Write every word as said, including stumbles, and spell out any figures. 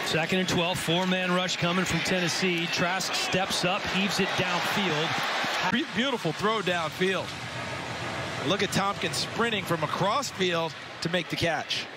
Second and twelve, four-man rush coming from Tennessee. Trask steps up, heaves it downfield. Beautiful throw downfield. Look at Thompkins sprinting from across field to make the catch.